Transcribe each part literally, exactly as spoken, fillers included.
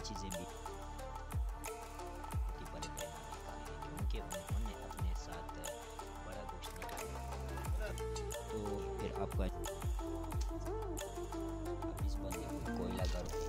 चीज़ें भी बहुत ही बड़े पैमाने का है, क्योंकि उन्होंने अपने साथ बड़ा गोश्त निकाला। तो फिर आपका आप इस बंदे को कोयला गर्म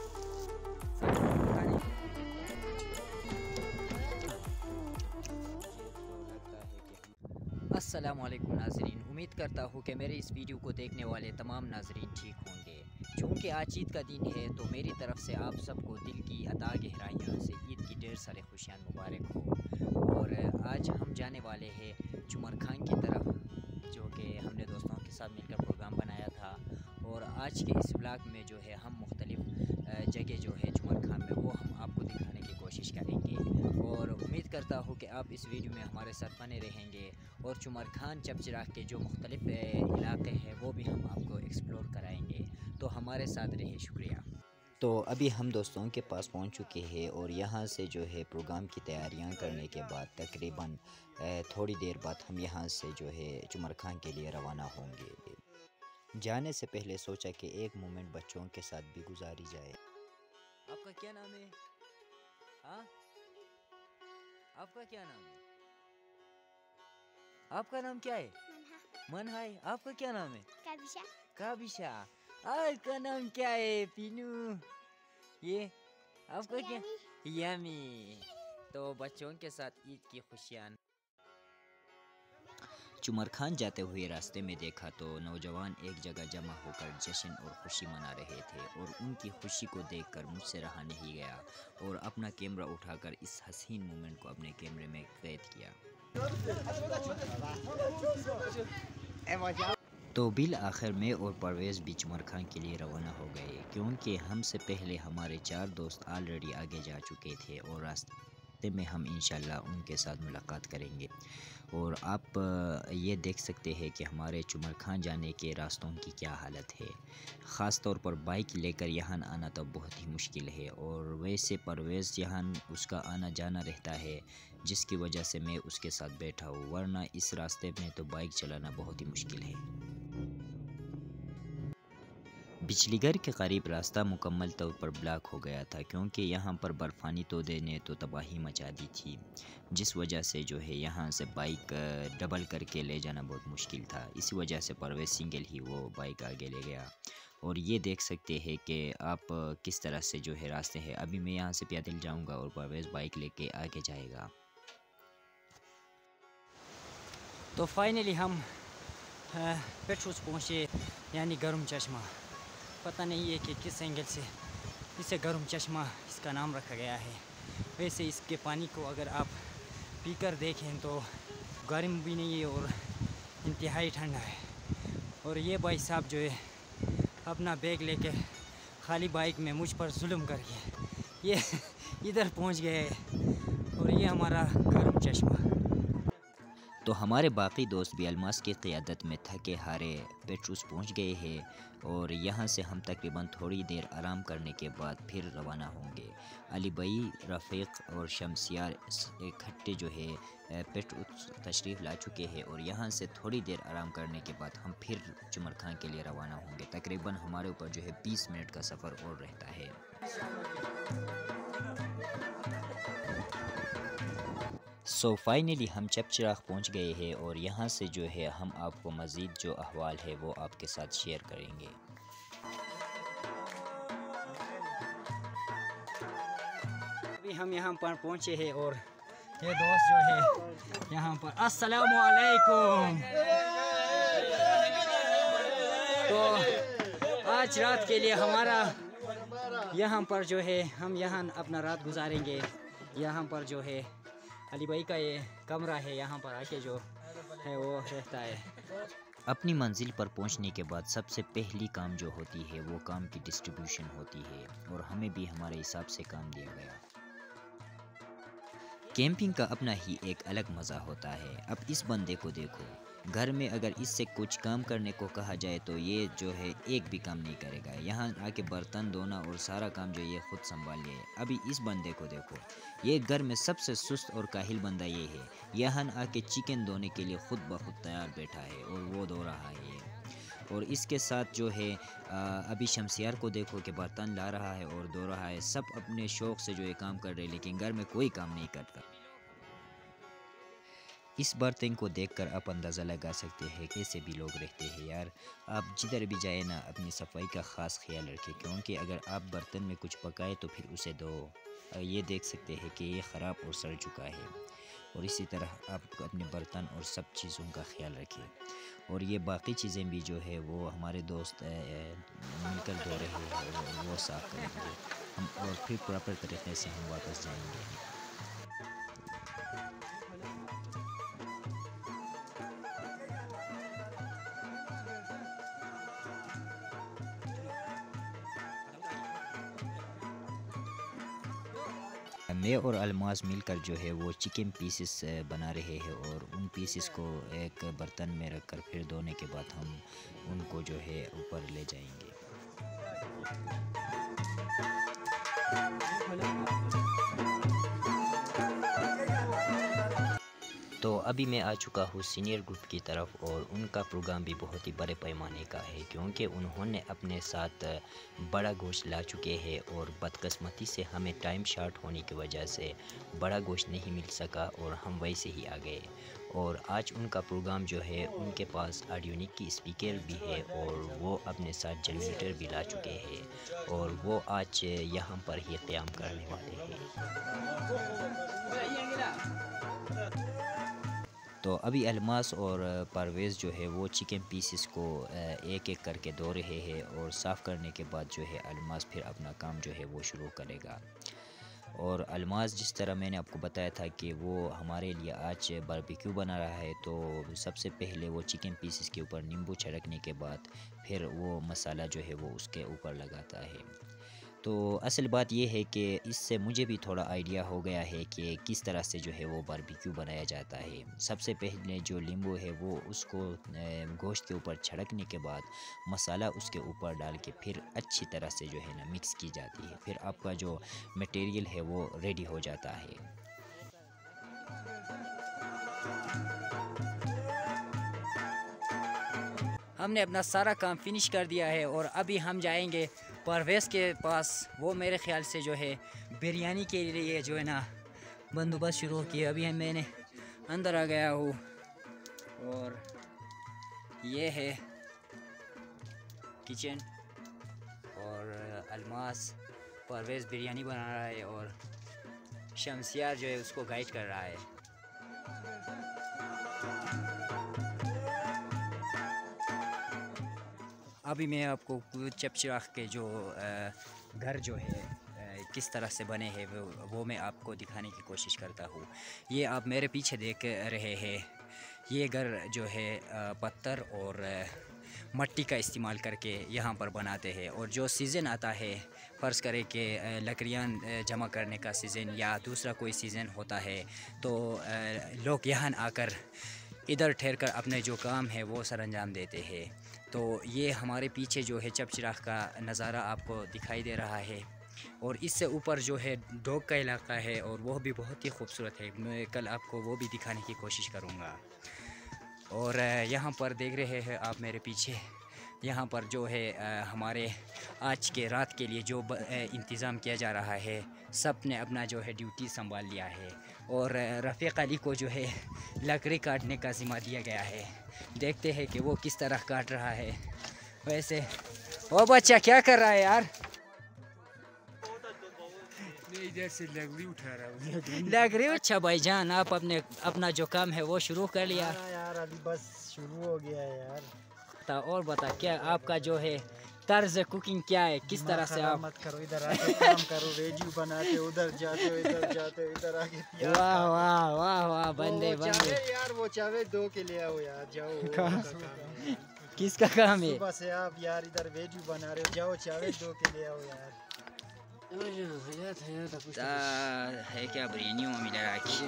मुझे तो लगता है कि हम अस्सलामुअलैकुम नाज़रीन, उम्मीद करता हूँ कि मेरे इस वीडियो को देखने वाले तमाम नाज़रीन ठीक होंगे। चूँकि आज ईद का दिन है तो मेरी तरफ से आप सबको दिल की अता गहराइयों से ईद की ढेर सारे खुशियाँ मुबारक हो। और आज हम जाने वाले हैं चुमर खान की तरफ, जो कि हमने दोस्तों के साथ मिलकर प्रोग्राम बनाया था। और आज के इस व्लॉग में जो है हम मुख्तलिफ़ जगह जो है चुमर खान में वो हम आपको दिखाने की कोशिश करेंगे। और उम्मीद करता हूँ कि आप इस वीडियो में हमारे साथ बने रहेंगे और चुमर खान चपचिराग के जो मुख्तलिफ़ इलाके हैं वो भी हम आपको एक्सप्लोर कराएंगे। तो हमारे साथ रहे, शुक्रिया। तो अभी हम दोस्तों के पास पहुंच चुके हैं और यहाँ से जो है प्रोग्राम की तैयारियां करने के बाद तकरीबन थोड़ी देर बाद हम यहाँ से जो है चुमर खान के लिए रवाना होंगे। जाने से पहले सोचा कि एक मोमेंट बच्चों के साथ भी गुजारी जाए। आपका क्या नाम है? हाँ, आपका क्या नाम है? आपका नाम क्या है? मनहा है। आपका क्या नाम है? काबिशा। काबिशा। आपका नाम क्या है? पीनू। ये आपका क्या? यमी। तो बच्चों के साथ ईद की खुशियाँ। चुमर खान जाते हुए रास्ते में देखा तो नौजवान एक जगह जमा होकर जश्न और खुशी मना रहे थे और उनकी खुशी को देखकर मुझसे रहा नहीं गया और अपना कैमरा उठाकर इस हसीन मोमेंट को अपने कैमरे में कैद किया। तो बिल आखिर में और परवेज़ भी चुमर खान के लिए रवाना हो गए, क्योंकि हमसे पहले हमारे चार दोस्त ऑलरेडी आगे जा चुके थे और रास्ते में हम इंशाल्लाह उनके साथ मुलाकात करेंगे। और आप ये देख सकते हैं कि हमारे चुमर खान जाने के रास्तों की क्या हालत है। ख़ास तौर पर बाइक लेकर यहाँ आना तो बहुत ही मुश्किल है और वैसे परवेज़ यहाँ उसका आना जाना रहता है, जिसकी वजह से मैं उसके साथ बैठा हूँ, वरना इस रास्ते में तो बाइक चलाना बहुत ही मुश्किल है। बिजली घर के करीब रास्ता मुकम्मल तौर पर ब्लॉक हो गया था, क्योंकि यहाँ पर बर्फ़ानी तोदे ने तो तबाही मचा दी थी, जिस वजह से जो है यहाँ से बाइक डबल करके ले जाना बहुत मुश्किल था। इसी वजह से परवेज़ सिंगल ही वो बाइक आगे ले गया। और ये देख सकते हैं कि आप किस तरह से जो है रास्ते हैं। अभी मैं यहाँ से पैदल जाऊँगा और परवेज़ बाइक लेके आगे जाएगा। तो फाइनली हम पेट्रोस पहुँचे, यानी गर्म चश्मा। पता नहीं है कि किस एंगल से इसे गर्म चश्मा इसका नाम रखा गया है। वैसे इसके पानी को अगर आप पीकर देखें तो गर्म भी नहीं है और इंतहाई ठंडा है। और ये भाई साहब जो है अपना बैग लेके खाली बाइक में मुझ पर जुल्म करके ये इधर पहुंच गए और ये हमारा गर्म चश्मा। तो हमारे बाकी दोस्त भी अलमास की क़ियादत में थके हारे पेट्रोस पहुंच गए हैं और यहाँ से हम तकरीबन थोड़ी देर आराम करने के बाद फिर रवाना होंगे। अली भाई, रफ़ीक और शमसियार इकट्ठे जो है पेट्रोस तशरीफ़ ला चुके हैं और यहाँ से थोड़ी देर आराम करने के बाद हम फिर चुमर खान के लिए रवाना होंगे। तकरीबन हमारे ऊपर जो है बीस मिनट का सफ़र और रहता है। सो so फाइनली हम चपचिराग पहुंच गए हैं और यहाँ से जो है हम आपको मज़ीद जो अहवाल है वो आपके साथ शेयर करेंगे। अभी हम यहाँ पर पहुँचे हैं और ये दोस्त जो है यहाँ पर अस्सलामु अलैकुम। तो आज रात के लिए हमारा यहाँ पर जो है हम यहाँ अपना रात गुजारेंगे। यहाँ पर जो है अली भाई का ये कमरा है, यहाँ पर आके जो है वो रहता है। अपनी मंजिल पर पहुंचने के बाद सबसे पहली काम जो होती है वो काम की डिस्ट्रीब्यूशन होती है और हमें भी हमारे हिसाब से काम दिया गया। कैंपिंग का अपना ही एक अलग मज़ा होता है। अब इस बंदे को देखो, घर में अगर इससे कुछ काम करने को कहा जाए तो ये जो है एक भी काम नहीं करेगा। यहाँ आके बर्तन धोना और सारा काम जो ये खुद संभाल ले। अभी इस बंदे को देखो, ये घर में सबसे सुस्त और काहिल बंदा ये है। यहाँ आके चिकन धोने के लिए खुद ब खुद तैयार बैठा है और वो धो रहा है। और इसके साथ जो है आ, अभी शमसियार को देखो कि बर्तन ला रहा है और धो रहा है। सब अपने शौक़ से जो है काम कर रहे हैं, लेकिन घर में कोई काम नहीं करता। इस बर्तन को देखकर आप अंदाज़ा लगा सकते हैं कैसे भी लोग रहते हैं यार। आप जिधर भी जाए ना अपनी सफाई का ख़ास ख्याल रखें, क्योंकि अगर आप बर्तन में कुछ पकाए तो फिर उसे धो। ये देख सकते हैं कि ये ख़राब और सड़ चुका है। और इसी तरह आप अपने बर्तन और सब चीज़ों का ख्याल रखें। और ये बाकी चीज़ें भी जो है वो हमारे दोस्त मिलकर धो रहे हैं और वो साफ़ करेंगे हम, और फिर प्रॉपर तरीके से हम वापस जाएंगे। मैं और अलमास मिलकर जो है वो चिकन पीसेस बना रहे हैं, और उन पीसेस को एक बर्तन में रखकर फिर धोने के बाद हम उनको जो है ऊपर ले जाएंगे। तो अभी मैं आ चुका हूँ सीनियर ग्रुप की तरफ, और उनका प्रोग्राम भी बहुत ही बड़े पैमाने का है, क्योंकि उन्होंने अपने साथ बड़ा गोश्त ला चुके हैं। और बदकिस्मती से हमें टाइम शॉर्ट होने की वजह से बड़ा गोश्त नहीं मिल सका और हम वैसे ही आ गए। और आज उनका प्रोग्राम जो है, उनके पास ऑडियोनिक की स्पीकर भी है और वो अपने साथ जनरेटर भी ला चुके हैं, और वो आज यहाँ पर ही क़याम करने वाले हैं। तो अभी अलमास और परवेज़ जो है वो चिकन पीसेस को एक एक करके धो रहे हैं, और साफ़ करने के बाद जो है अलमास फिर अपना काम जो है वो शुरू करेगा। और अलमास, जिस तरह मैंने आपको बताया था कि वो हमारे लिए आज बारबेक्यू बना रहा है, तो सबसे पहले वो चिकन पीसेस के ऊपर नींबू छिड़कने के बाद फिर वो मसाला जो है वो उसके ऊपर लगाता है। तो असल बात यह है कि इससे मुझे भी थोड़ा आइडिया हो गया है कि किस तरह से जो है वो बारबेक्यू बनाया जाता है। सबसे पहले जो नींबू है वो उसको गोश्त के ऊपर छिड़कने के बाद मसाला उसके ऊपर डाल के फिर अच्छी तरह से जो है ना मिक्स की जाती है। फिर आपका जो मटेरियल है वो रेडी हो जाता है। हमने अपना सारा काम फिनिश कर दिया है, और अभी हम जाएंगे परवेज़ के पास। वो मेरे ख़्याल से जो है बिरयानी के लिए जो है ना बंदोबस्त शुरू किया। अभी मैंने अंदर आ गया हूँ, और ये है किचन, और अलमास परवेज़ बिरयानी बना रहा है, और शमसियार जो है उसको गाइड कर रहा है। अभी मैं आपको चपचिराग के जो घर जो है किस तरह से बने हैं वो वो मैं आपको दिखाने की कोशिश करता हूँ। ये आप मेरे पीछे देख रहे हैं, ये घर जो है पत्थर और मट्टी का इस्तेमाल करके यहाँ पर बनाते हैं। और जो सीज़न आता है, फ़र्ज़ करें कि लकड़ियाँ जमा करने का सीज़न या दूसरा कोई सीज़न होता है, तो लोग यहाँ आकर इधर ठहर कर अपने जो काम है वो सरअंजाम देते हैं। तो ये हमारे पीछे जो है चपचिराग का नज़ारा आपको दिखाई दे रहा है, और इससे ऊपर जो है डोग का इलाका है, और वह भी बहुत ही खूबसूरत है। मैं कल आपको वो भी दिखाने की कोशिश करूँगा। और यहाँ पर देख रहे हैं आप मेरे पीछे, यहाँ पर जो है हमारे आज के रात के लिए जो इंतज़ाम किया जा रहा है, सब ने अपना जो है ड्यूटी संभाल लिया है। और रफ़ीक अली को जो है लकड़ी काटने का ज़िम्मा दिया गया है। देखते हैं कि वो किस तरह काट रहा है। वैसे ओ बच्चा क्या कर रहा है यार? इधर से लकड़ी उठा रहा हूँ। लकड़ी? अच्छा भाईजान, आप अपने अपना जो काम है वो शुरू कर लिया? यार अभी बस शुरू हो गया है यार। बता और बता, क्या आपका जो है तर्ज कुकिंग क्या है, किस तरह से आप? मत करो, इधर आके काम करो, वेजी बनाते उधर जाते हो, इधर जाते हो, इधर आके प्याज। वाह वाह वाह वाह, बंदे बंदे यार वो चावे दो के ले आओ यार, जाओ। किसका काम है? सुबह से आप यार इधर वेजी बना रहे हो, जाओ चावे दो के ले आओ यार। है क्या बिरयानी में मिला रखी?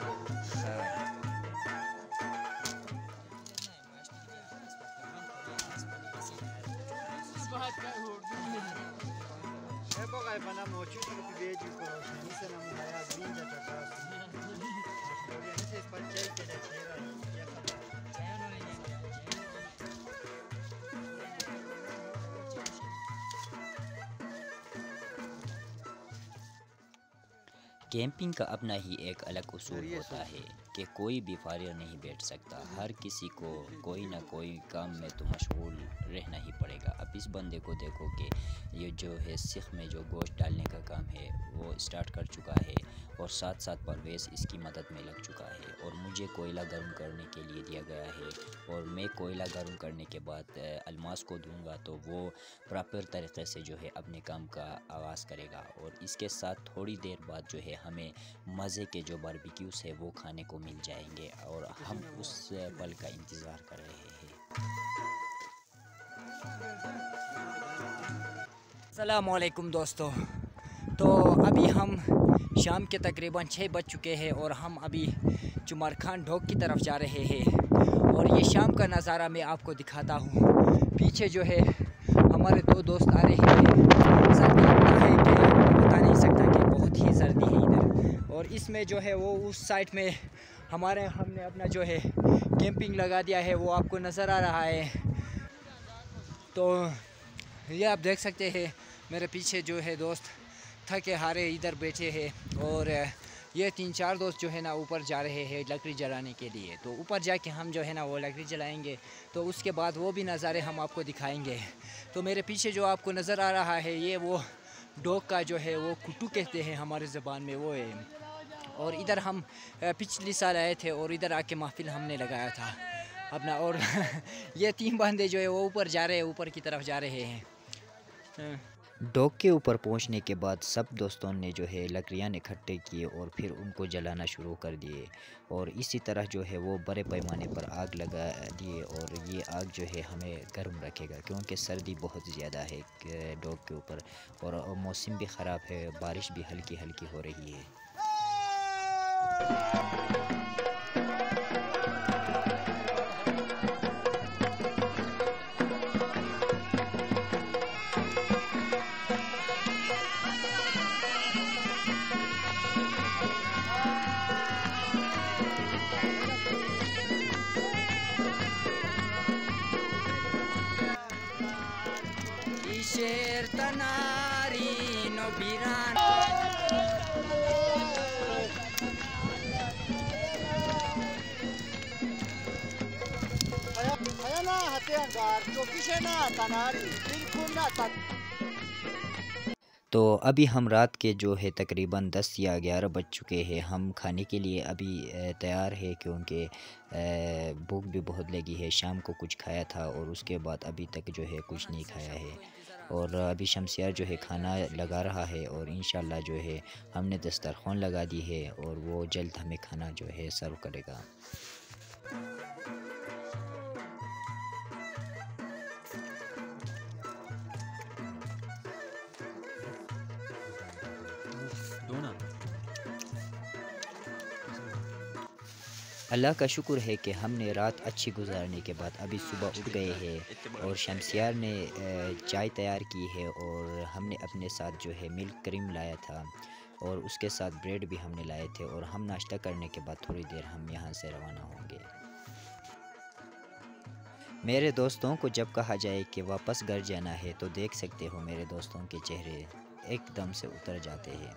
Bana mochi tu kibeji kwa kanisa na mhaya zinja takasu. Organize spachai ke na chera ya kata. Camping का अपना ही एक अलग उसूल होता है कि कोई भी फारिग नहीं बैठ सकता, हर किसी को कोई ना कोई काम में तो मशगूल रहना ही पड़ेगा। अब इस बंदे को देखो कि ये जो है सीख में जो गोश्त डालने का काम है वो स्टार्ट कर चुका है और साथ साथ परवेज़ इसकी मदद में लग चुका है और मुझे कोयला गर्म करने के लिए दिया गया है और मैं कोयला गर्म करने के बाद अलमास को दूंगा तो वो प्रॉपर तरीक़े से जो है अपने काम का आगाज़ करेगा और इसके साथ थोड़ी देर बाद जो है हमें मज़े के जो बारबेक्यूज़ है वो खाने को मिल जाएंगे और हम उस पल का इंतज़ार कर रहे हैं। अस्सलामुअलैकुम दोस्तों, तो अभी हम शाम के तकरीबन छः बज चुके हैं और हम अभी चुमार खान ढोक की तरफ जा रहे हैं और ये शाम का नज़ारा मैं आपको दिखाता हूँ। पीछे जो है हमारे दो दोस्त आ रहे हैं। सर्दी इतना है कि बता नहीं सकता कि बहुत ही सर्दी है इधर और इसमें जो है वो उस साइड में हमारे हमने अपना जो है कैंपिंग लगा दिया है वो आपको नज़र आ रहा है। तो ये आप देख सकते हैं मेरे पीछे जो है दोस्त थके हारे इधर बैठे हैं और ये तीन चार दोस्त जो है ना ऊपर जा रहे हैं लकड़ी जलाने के लिए। तो ऊपर जाके हम जो है ना वो लकड़ी जलाएंगे तो उसके बाद वो भी नज़ारे हम आपको दिखाएंगे। तो मेरे पीछे जो आपको नज़र आ रहा है ये वो डोक का जो है वो कुट्टू कहते हैं हमारे ज़बान में वो है और इधर हम पिछली साल आए थे और इधर आके महफिल हमने लगाया था अपना और ये तीन बंदे जो है वो ऊपर जा रहे हैं, ऊपर की तरफ जा रहे हैं। डॉग के ऊपर पहुंचने के बाद सब दोस्तों ने जो है लकड़ियाँ इकट्ठे किए और फिर उनको जलाना शुरू कर दिए और इसी तरह जो है वो बड़े पैमाने पर आग लगा दिए और ये आग जो है हमें गर्म रखेगा क्योंकि सर्दी बहुत ज़्यादा है डॉग के ऊपर और मौसम भी ख़राब है, बारिश भी हल्की हल्की हो रही है। शेर तनारी नो बिरान ना हते अंगार चौकीशे ना तनारी बिल्कुल ना तन। तो अभी हम रात के जो है तकरीबन दस या ग्यारह बज चुके हैं। हम खाने के लिए अभी तैयार है क्योंकि भूख भी बहुत लगी है। शाम को कुछ खाया था और उसके बाद अभी तक जो है कुछ नहीं खाया है और अभी शमसियार जो है खाना लगा रहा है और इंशाल्लाह जो है हमने दस्तरखान लगा दी है और वो जल्द हमें खाना जो है सर्व करेगा। अल्लाह का शुक्र है कि हमने रात अच्छी गुजारने के बाद अभी सुबह उठ गए हैं और शमसियार ने चाय तैयार की है और हमने अपने साथ जो है मिल्क क्रीम लाया था और उसके साथ ब्रेड भी हमने लाए थे और हम नाश्ता करने के बाद थोड़ी देर हम यहाँ से रवाना होंगे। मेरे दोस्तों को जब कहा जाए कि वापस घर जाना है तो देख सकते हो मेरे दोस्तों के चेहरे एकदम से उतर जाते हैं।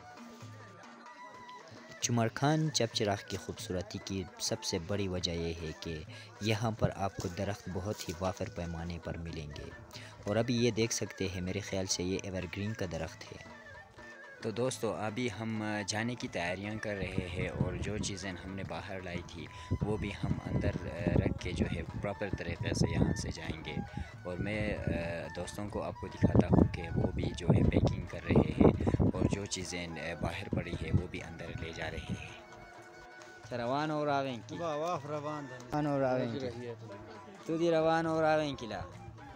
चुमार खान चबचराग की खूबसूरती की सबसे बड़ी वजह यह है कि यहाँ पर आपको दरख्त बहुत ही वाफर पैमाने पर मिलेंगे और अभी ये देख सकते हैं मेरे ख़्याल से ये एवरग्रीन का दरख्त है। तो दोस्तों अभी हम जाने की तैयारियां कर रहे हैं और जो चीज़ें हमने बाहर लाई थी वो भी हम अंदर रख के जो है प्रॉपर तरीक़े से यहाँ से जाएंगे और मैं दोस्तों को आपको दिखाता हूँ कि वो भी जो है पैकिंग कर रहे हैं और जो चीज़ें बाहर पड़ी है वो भी अंदर ले जा रहे हैं। रवान और आवें की रवान और आवें की तू दी रवान और आवें की ला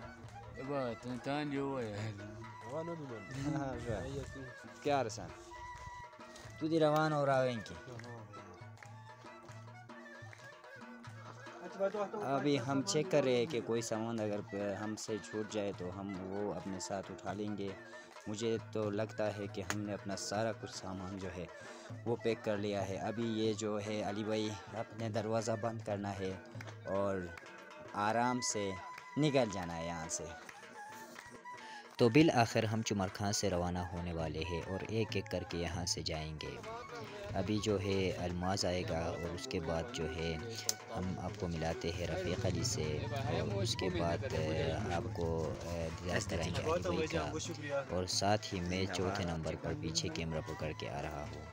क्या रसान तू दी रवान और आवें की। अभी हम चेक कर रहे हैं कि कोई सामान अगर हमसे छूट जाए तो हम वो अपने साथ उठा लेंगे। मुझे तो लगता है कि हमने अपना सारा कुछ सामान जो है वो पैक कर लिया है। अभी ये जो है अली भाई अपने दरवाज़ा बंद करना है और आराम से निकल जाना है यहाँ से। तो बिल आखिर हम चुमर खां से रवाना होने वाले हैं और एक एक करके यहाँ से जाएंगे। अभी जो है अलमाज आएगा और उसके बाद जो है हम आपको मिलाते हैं रफ़ीक अली से और उसके बाद आपको दीदार कराएंगे अली भाई का, और साथ ही मैं चौथे नंबर पर पीछे कैमरा पकड़ के आ रहा हूँ।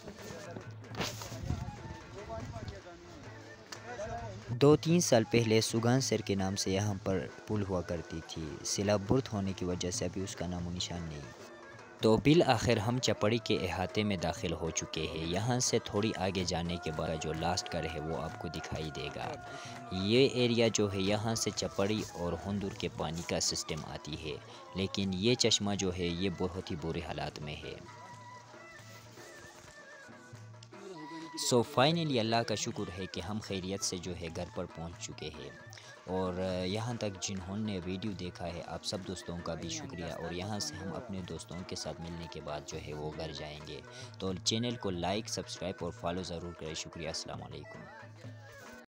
दो तीन साल पहले सुगान सर के नाम से यहाँ पर पुल हुआ करती थी। सिलाबुर्द होने की वजह से अभी उसका नामो निशान नहीं। तो बिल आखिर हम चपड़ी के अहाते में दाखिल हो चुके हैं। यहाँ से थोड़ी आगे जाने के बाद जो लास्ट घर है वो आपको दिखाई देगा। ये एरिया जो है यहाँ से चपड़ी और हुंदुर के पानी का सिस्टम आती है, लेकिन ये चश्मा जो है ये बहुत ही बुरे हालात में है। सो so, फाइनली अल्लाह का शुक्र है कि हम खैरियत से जो है घर पर पहुंच चुके हैं। और यहाँ तक जिन्होंने वीडियो देखा है आप सब दोस्तों का भी शुक्रिया। और यहाँ से हम अपने दोस्तों के साथ मिलने के बाद जो है वो घर जाएंगे। तो चैनल को लाइक, सब्सक्राइब और फॉलो ज़रूर करें। शुक्रिया। अस्सलाम वालेकुम।